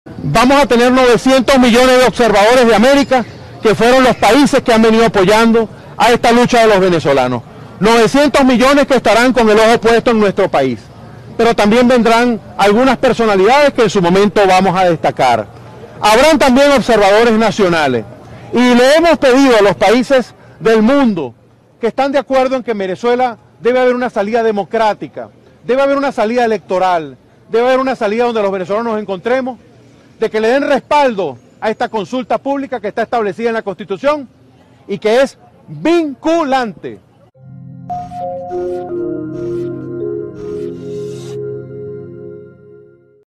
Vamos a tener 900 millones de observadores de América, que fueron los países que han venido apoyando a esta lucha de los venezolanos. 900 millones que estarán con el ojo puesto en nuestro país. Pero también vendrán algunas personalidades que en su momento vamos a destacar. Habrán también observadores nacionales. Y le hemos pedido a los países del mundo que están de acuerdo en que en Venezuela debe haber una salida democrática, debe haber una salida electoral, debe haber una salida donde los venezolanos nos encontremos, de que le den respaldo a esta consulta pública que está establecida en la Constitución y que es vinculante.